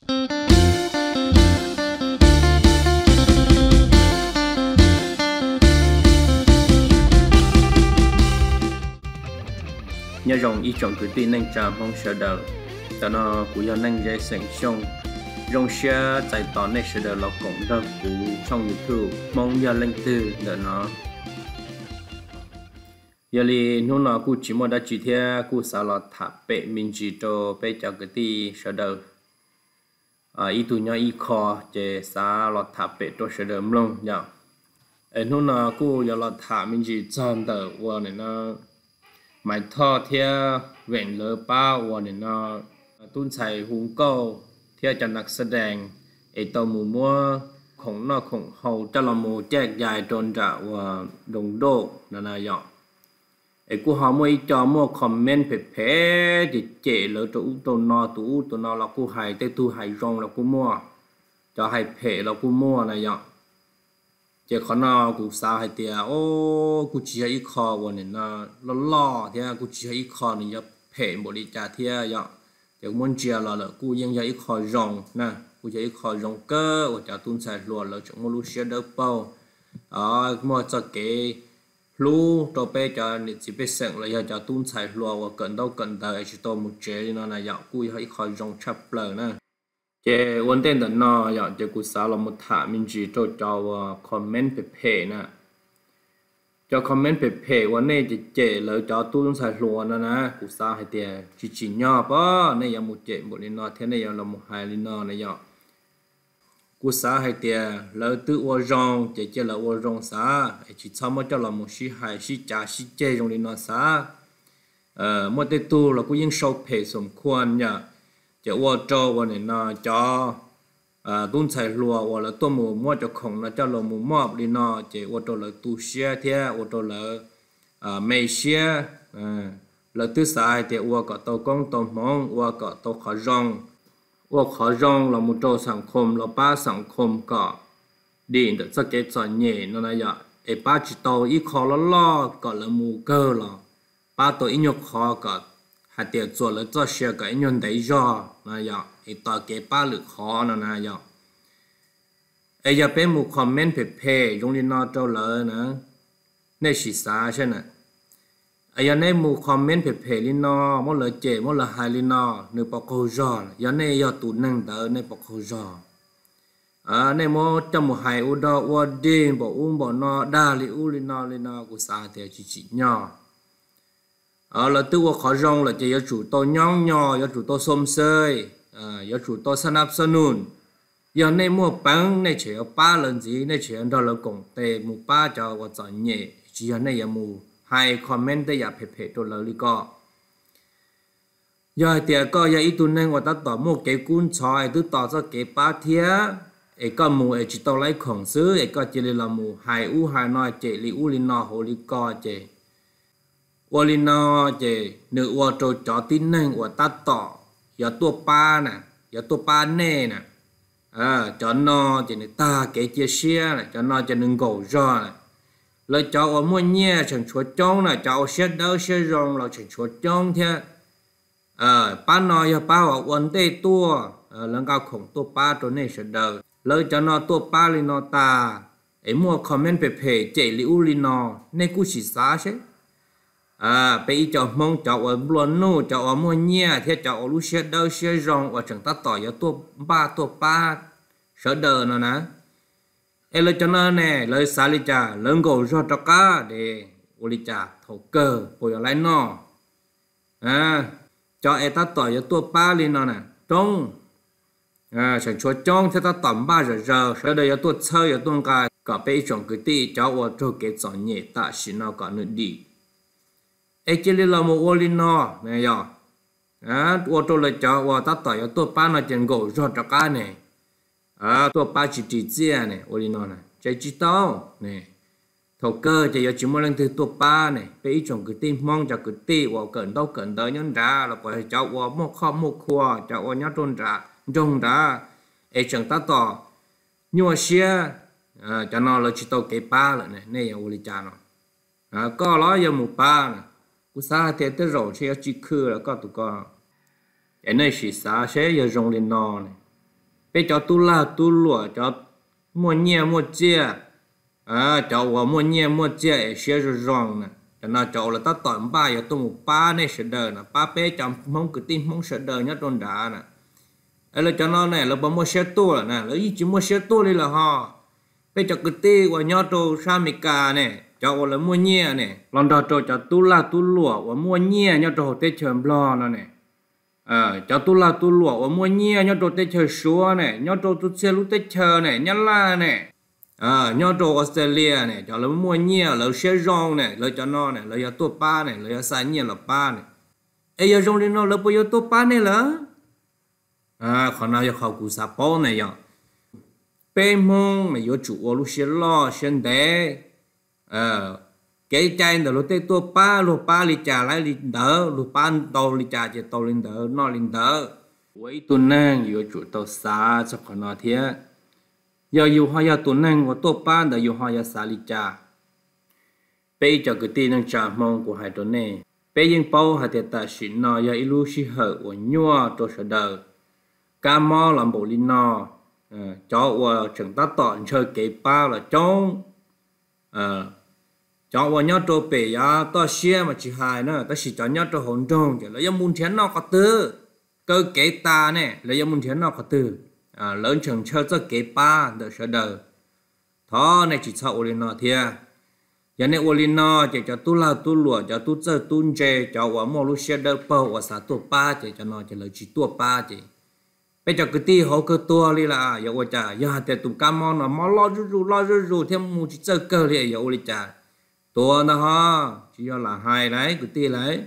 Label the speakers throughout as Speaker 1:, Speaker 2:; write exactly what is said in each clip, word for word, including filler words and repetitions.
Speaker 1: nhớ rồng ý chọn cứ tin nên trà mong sợ đầu cho nó cũng do nên dễ sinh xong rồng xe giải tỏa nên sợ đầu là cũng đâu cũng trong YouTube mong giờ lên từ để nó giờ li nó nó cũng chỉ muốn đã chỉ theo cũng sao là tháp bệ mình chỉ cho bệ cho cái tí sợ đầu à ý tụi nhau ý khó để sao là tháp bệ cho sợ đầu luôn nhở ấy nó nó cũng giờ là tháp mình chỉ chọn đầu qua này nó mày thọ theo vẹn lỡ bao và nên nó tuân chạy hùng câu theo choนักแสดงไอตัวหมู่มัวของนอกของเขาจะละมูแจกยายจนจะว่าดงโดนั่นน่ะยอไอกูหามัวอีจอมัวคอมเมนต์เพ่ๆจิเจลอตัวตัวนอตัวตัวนอเรากูหายแต่ตัวหายรองเรากูมัวจะหายเพ่เรากูมัวนะยอเจ้าขนอกูสาวให้เตียโอ้กูเชียอีคอวันนี้นะล้อล้อเทียกูเชียอีคอนี่จะเพ่บริจาเทียยอเจ้ามันเชียเราเลยกูยังจะอีคอรองนะกูจะอีคอรองเกอว่าจะตุ้นใส่รัวเราจะมัวรู้เชียเดอเป้าอ๋อมัวจะเกรู้ตัวเป้จะนี่สิเป้เสียงเลยจะตุ้นใส่รัวว่าเกินเท่าเกินเท่าไอ้ชิโตมุเจนี่นะยอกูจะอีคอรองชับเปล่านะเจ้วันเต้นแต่นออยากจะกูสาวเราหมดถามินจีโจจาวคอมเมนต์เพจนะจะคอมเมนต์เพจวันนี้จะเจเลยจะตู้ต้องใส่รัวนะนะกูสาวให้เตียจีจีนอป่ะในยังมุเจหมดเลยนอเท่าในยังเราหมดหายเลยนอในยังกูสาวให้เตียเลยตื้อวัวรองเจเจเลยวัวรองสาไอจีชอบมันจะเราหมดชี้หายชี้จ่าชี้เจตรงเลยนอสาเอ่อหมดแต่ตู้เราก็ยังโชว์เพจสมควรเนี่ยจะว่าโจวันนี้นะจะอ่าตุ้นใส่รัวว่าแล้วตัวหมูมั่วจะของนะจะลงหมูมอบลีนะจะว่าตัวเลยตูเชียเทียว่าตัวเลยอ่าไม่เชียอ่าแล้วตื้อสายเทียว่าก็ตัวกงตัวมองว่าก็ตัวขจรว่าขจรเราหมู่โจสังคมเราป้าสังคมก็ดีแต่สักเกตสอนเย่นั่นนะอย่าไอ้ป้าจิตโตอีคอล้อล้อก็เลยหมูเกอร์เราป้าตัวอีหยกคอก็หาเตีย做了这些个人得要那样一到给巴里好了那样ไอ้ยาเป็นหมู่คอมเมนต์เพจๆตรงนี้นอเจ้าเลยนะในศีรษะใช่ไหมไอ้ยาในหมู่คอมเมนต์เพจๆลินอมั่วเลยเจมั่วเลยหายลินอในปกโคจรยาในยอดตูนั่งเดินในปกโคจรอ่าในมั่วจมูกหายอุดรวัวดินบ่อุ้มบ่นอดาลิอุลินอลินอกูสาเตียจิจิญอờ là từว่าขอร้องlà chỉ có chủ tôi nhon nhò có chủ tôi xôm xơi à có chủ tôi săn áp săn nùn giờ này mua bán này chỉ có ba lần gì này chỉ đó là công tệ mua ba cho và chọn nhẹ chỉ là này là mua hai comment để nhập phê tôi là đi co giờ thì có giờ ít tuần này người ta tỏ một cái cuốn chòi tôi tỏ cho cái ba thía ấy có mua ấy chỉ tao lấy khổng sứ ấy có chỉ là mua hai u hai nói chỉ li u li nọ hồ li co chỉว่าลินอเจเนื้อว่าโจจอตินนั่งว่าตัดต่ออย่าตัวปลาน่ะอย่าตัวปลาแน่น่ะอ่าจอนอเจเนื้อตาเกเจเชียน่ะจอนอจะนึงโกจอน่ะเลยจอว่ามั่วเงี้ยฉันชัวจ้องน่ะจอเชียเดาเชียรองเราฉันชัวจ้องเท่าเอ่อป้านออย่าป้าว่าวันเต้ตัวเอ่อหลังกาของตัวป้าตัวนี้เสดเลยจอนอตัวป้าลินอตาไอ้มั่วคอมเมนต์เพจเจลิอูลินอในกูสิสาใช่à bây giờ mong cháu ở buồn nô cháu ở mua nhẹ thế cháu ở lúc xe đâu xe rong ở chẳng ta tỏi ở tua ba tua ba sợ đờ nó nè em lấy cho nó nè lấy xả đi trà lớn gầu cho cho cá để ô đi trà thầu cơ bồi lại nó à cho em ta tỏi ở tua ba lên nó nè trong à chẳng chúa trong thế ta tỏi ba giờ giờ sợ đờ ở tua chơi ở tua cài cả bây giờ cái tí cháu ở chỗ cái chọn nhẹ ta xin nó cả nữa đi ấy chỉ là một ô linh nọ này giờ à ô tô lại cho ô ta tỏi ô ba nó chân gỗ rồi cho cá này à tô ba chỉ chỉ chia này ô linh nọ này chạy chỉ tao này thầu cơ chỉ có chỉ một lần từ tô ba này bây giờ cái tim mong cho cái tim ô cẩn đâu cẩn tới nhân ra là phải cho ô một kho một khoa cho ô nhát trôn ra trôn ra ấy chẳng ta tỏ nhua xia à cho nó là chỉ tao cái ba lại này này ô linh cha nó à có nó giờ một ba này cú sa thì tới rồi sẽ chỉ khử là có tụi con cái này chỉ sa sẽ giờ dùng lên nọ này bây cho tu la tu lụa cho mua nhẹ mua chia à cho vào mua nhẹ mua chia sẽ rồi rong nè cho nó cho là ta tỏi ba giờ tôi một ba này sẽ đời nè ba bé chồng mong cứ tin mong sẽ đời nhất trong đá nè ấy là cho nó này là bao mua xe tu là nè lấy chỉ mua xe tu đi là họ bây giờ cứ ti qua nhau đồ Samika nè cho là mua nhẹ nè lần đầu cho cho tu la tu lụa và mua nhẹ nhau đồ tết chờm lo nó nè à cho tu la tu lụa và mua nhẹ nhau đồ tết chờ xúa nè nhau đồ tu xe lúc tết chờ nè nhá la nè à nhau đồ Australia nè cho là mua nhẹ là xe rong nè là cho nó nè là cho tu ba nè là sai nhẹ là ba nè ấy giờ rong đi nó là bây giờ tu ba nè là à còn nào giờ khẩu cụ sa bao này giờ bên mông mà có chủ lúc xe lo xe đẻ ờ cái trái đó lúc tết tua ba lúc ba li trà lại li đỡ lúc ba tàu li trà chỉ tàu li đỡ nó li đỡ với tuần năng có chủ tàu xa cho còn nó thế giờอยู่hai giờ tuần năng có tua ba đóอยู่hai giờ xa li trà bây giờ cái tiền năng trả mong của hai tuần này bây giờ bao hai tiền ta xin nó giờ ilu si hở của nhua cho sợ đời cam mò làm bộ li nó cho vào chẳng ta tọn chơi cái ba là trong cho vào nhau trâu bể ya to xe mà chỉ hai nữa ta chỉ cho nhau trâu hồn trong chỉ là do muốn chén nó có tư cơ cái ta nè là do muốn chén nó có tư lớn chẳng chơi cho cái ba để sợ đời thọ này chỉ sợ lên nó thia giờ này lên nó chỉ cho tu la tu lụa cho tu chơi tu chơi cho vào mua lúc xe đỡ bao và xả tu ba chỉ cho nó chỉ là chỉ tu ba chỉ bây giờ cái tí họ cơ tua đi là giờ ôi chà giờ để tụi cam món nó món lo rú rú lo rú rú thêm một chút chơi cơ đi giờ ôi chà tua nó ha chỉ là hai đấy cái tí đấy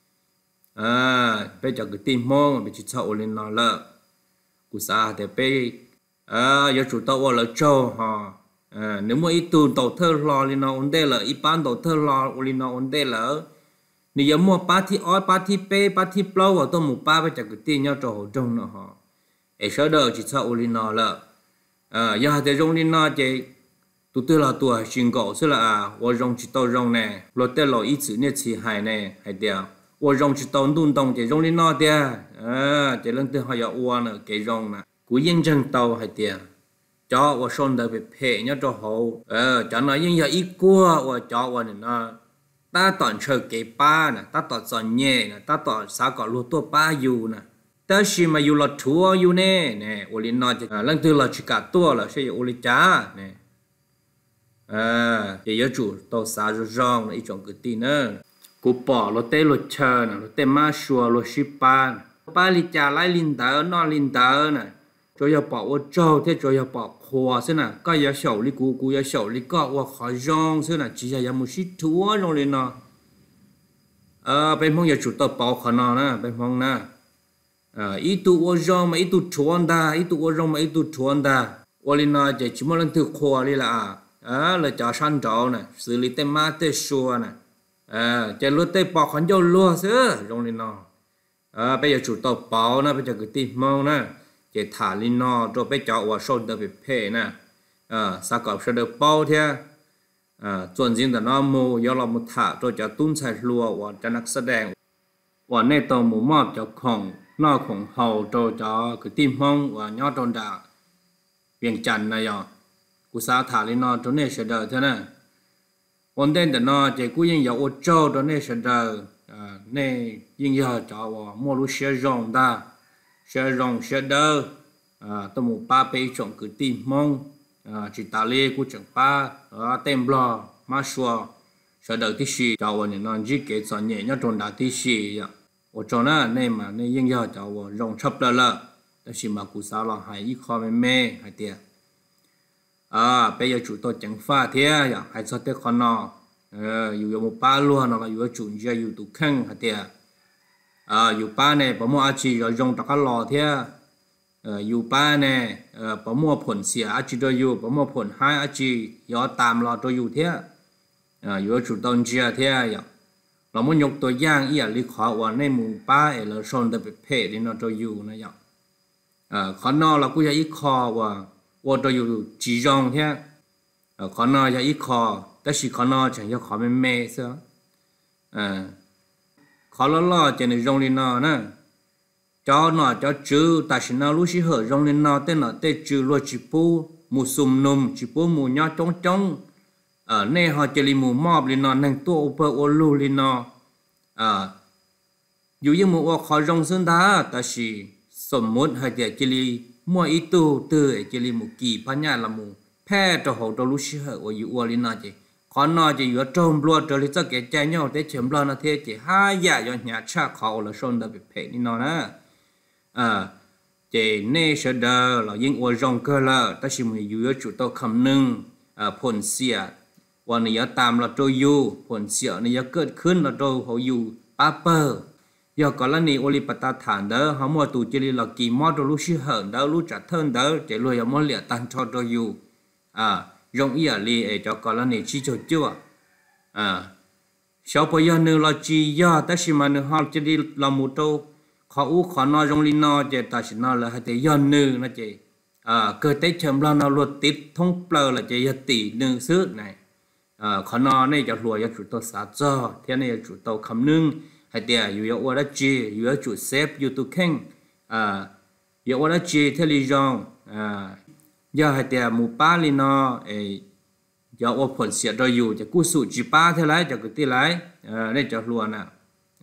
Speaker 1: à bây giờ cái tí món bây giờ sau lên nó lợ cú sa để bây à giờ chủ tàu là châu ha à nếu mà ít tụ tàu thơ lo lên nó ổn định là ít bán tàu thơ lo lên nó ổn định là nếu giờ mua ba thi ói ba thi pe ba thi plau vào tôi một ba bây giờ cái tí nhau trò trong nó ha ấy sợ đời chỉ sợ lên nó là à giờ thì trong lên nó chỉ tụi tôi là tuổi sinh cổ sẽ là à tôi trong chỉ tao trong nè rồi tới rồi ít chữ nè chỉ hai nè hai điều tôi trong chỉ tao đun đông chỉ trong lên nó đi à chỉ lần tới họ giờ uo nữa cái trong nè cú yên chân tao hai điều cho tôi son đời bị phê nhá cho họ ờ cho nó yên giờ ít qua tôi cho tôi này nó ta toàn chơi cái ba nè ta toàn giòn nhẹ nè ta toàn sao có lúa tua ba dù nè ta chỉ mà dù là thua dù nè nè ô linh nói à lần thứ là chỉ cả tua là sẽ ô linh trả nè à chỉ nhớ chủ tàu xa rồi rong là ít chọn cái tin nữa cú bỏ lô tê lô chờ nè lô tê ma xua lô ship ba ba li trả lại linh tờ nó linh tờ nè cho giờ bỏ ô trâu thế cho giờ bỏ khoa thế nè có giờ sầu li cú cú giờ sầu li có ô khỏi rong thế nè chỉ giờ một ship thua rồi lên nó à bên phong giờ chủ tàu bỏ khỏi nó nè bên phong nè à ít tụ ô rong mà ít tụ chuan ta ít tụ ô rong mà ít tụ chuan ta ô linh nói chỉ chỉ một lần thứ khoa đi là à là cho săn trâu nè xử lý tên ma tên xua nè à chỉ lúc tên bỏ khoản dầu lúa xứ rong linh nói à bây giờ chủ tàu bảo nè bây giờ cái tìm mong nè chỉ thả linh nói rồi bây giờ vào sâu được bị phê nè à sao cậu sẽ được bao thế à chuẩn chính là nó mù do là một thả rồi cho tung sai lúa và choนักแสดงvà này tàu mù mọt cho khổng nó khổng hậu rồi cho cái tim mong và nhót tròn đà biển chăn này à cú sa thả lên nó chỗ này sẽ đỡ thế này ổn định để nó chỉ cú yên dạo ô châu chỗ này sẽ đỡ à này yên giờ cho vào mua lúa sẽ rong ta sẽ rong sẽ đỡ à tàu một ba bê chọn cái tim mong à chỉ ta lê cú chẳng ba à tem blo má xua sẽ đỡ tí xì cho vào những non chỉ cái chọn nhẹ nhót tròn đà tí xì vậy ở chỗ này này mà này yên giờ cho vào rong chắp là là đó chỉ mà cú sa là hai ít kho mê mê hai tiền à bây giờ chủ tôi chẳng pha thế à hay sao thế con nó ờ dù một ba luôn nó là dù chủ gia dù tụ khăn hả thế à dù ba này bảo mua chỉ rồi dùng tất cả lò thế ờ dù ba này ờ bảo mua phun xỉa chỉ rồi dù bảo mua phun hai chỉ do tạm lò rồi dù thế à dù chủ tôi chia thế àเราไม่ยกตัวอย่างอีอะไรขอว่าในหมู่ป้าเออเราชนแต่เป็นเพศนี่เราจะอยู่นะอย่างอ่าขอนอเราก็จะอีกคอว่าว่าจะอยู่จีจงเท่าอ่าขอนอจะอีกคอแต่สิขอนอฉันจะขอไม่เมย์ซะอ่าขอละล่อจะในโรงเรียนนอนะ cho nó cho chữ ta chỉ nó lúc chỉ hở rong lên nó tên nó tên chữ lo chỉ pu mù sum num chỉ pu mù nhỏ trống trống ở nơi họ chỉ li mù mอบlên nó năng tua upper ô lu lên nó à dù như mù khó rong sơn đá ta chỉ sớm muốn hay để chỉ li mua ít tu từ chỉ li mù kỳ pa nhà là mù phe cho hậu cho lúc chỉ hở ở yêu lên nó chỉ khó nó chỉ yêu trông lo cho li cho cái trái nhau để chấm lo nó thế chỉ hai dạ do nhà cha khó là sơn đã bị phê đi nó nè à chỉ nên sẽ đờ là những ô rong cơ là ta chỉ muốn yêu chủ tàu cầm nưng à phồn xịa và này tạm là trôi yêu phồn xịa này กิดขึ้นlà trôi họ yêu paper giờ có là này ô li bata thản đó họ mua tụ chỉ là kỳ mót rồi lúc xí hởn đó lúc trả thân đó chỉ luôn là mót liệt tan cho trôi yêu à rong ý à li để cho có là này chỉ cho chưa à sau bây giờ nữa là chỉ giờ ta chỉ mà nữa họ chỉ đi làm một trâu khó u khó nói trong linh nó chỉ ta chỉ nói là hai tỷ dân nữ nó chỉ à cơ tế chấm là nó luật tít thông bờ là chỉ tỷ nữ sức này à khó nói này cho lùa cho chủ tàu sát cho thế này chủ tàu khăm nưng hai tỷ yêu yêu ở đó chỉ yêu chủ xếp yêu tu khen à yêu ở đó chỉ thế lý do à giờ hai tỷ mù ba linh nó ấy giờ ở phần xịt rồi yêu cho cú sụt chỉ ba thế lại cho cái tỷ lại à này cho lùa nào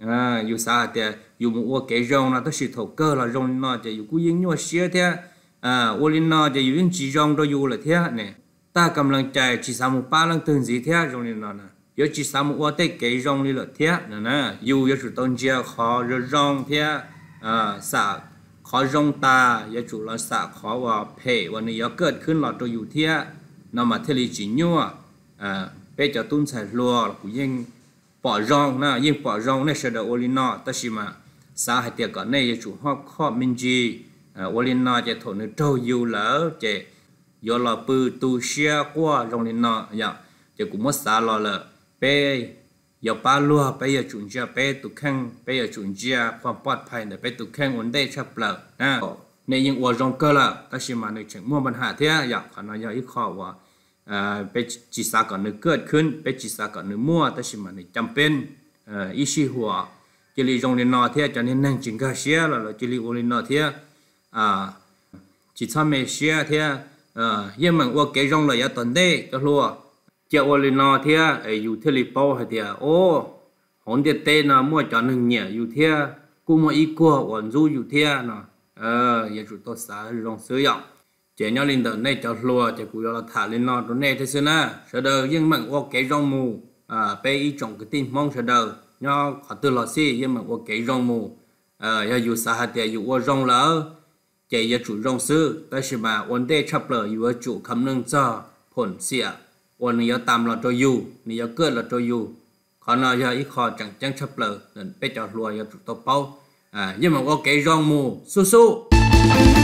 Speaker 1: à yêu sao thì yêu một cái rong là tất sự thầu cơ là rong nó chỉ yêu cú yên nhua xía thế à ô linh nó chỉ yêu những chỉ rong đó yêu là thế này ta cầm lần chạy chỉ sao một ba lần từng gì thế rong linh nó nè yêu chỉ sao một ô tê cái rong đi là thế nè nè yêu yêu chủ tôn chia khó rồi rong thế à xả khó rong ta yêu chủ là xả khó và phê và này yêuเกิดขึ้นlà tôi yêu thế nó mà thế là chỉ nhua à bây giờ tuân sai lúa cũng yên bỏ rong na yên bỏ rong này sẽ được olino ta chỉ mà xã hội tiệc cái này chủ họ họ minh gì olino chỉ thổi nước trâu yêu lỡ chỉ do là bự tu xia qua rong lino ya chỉ cũng mất xã lo lỡ bé giờ ba lúa bé giờ chuẩn chia bé tu khang bé giờ chuẩn chiaความปลอดภัยđể bé tu khang ổn định chấp lỡ na nàyยังอวดรองก็ละta chỉ màในเชิงมั่วปัญหาเท่าอยากขนาดอยากอีกข้อว่าอ่าไปจิตสาก่อนนึกเกิดขึ้นไปจิตสาก่อนนึกมั่วแต่ชิมันนี่จำเป็นเอ่ออีชีหัวจิลิจงเรียนนอเทียจะเน้นนั่งจิงกาเชียแล้วจิลิโอเรียนนอเทียอ่าจิตทำเมเชียเทียเอ่อเยี่ยมเหมือนว่าเกยจงเลยตอนเด็กก็รัวเจ้าโอเรียนนอเทียไออยู่เทลิโป้เทียโอ้หอนเดเต้นะมั่วจอหนึ่งเนี่ยอยู่เทียกูมั่วอีกัววันรู้อยู่เทียเนาะเอออย่าจุดตัวสายรองซื้อหยอกchỉ nhau linh đợt này cho lúa chỉ cũng là thả lên nó này thế xưa na sau đó nhưng mà có cái rong mù à bé ý trồng cái tin mong sau đó nhau họ từ lò xí nhưng mà có cái rong mù à ya dù sao hạt thì dù có rong lỡ chỉ ya chủ rong sư但是嘛vấn đề chấp lỡ dù chủ cắm nâng cho phồn xịa vấn này tạm là cho dù này กิดlà cho dù còn là ya ít khó chẳng chẳng chấp lỡ nên bé cho lúa ya chủ tao bao à nhưng mà có cái rong mù su su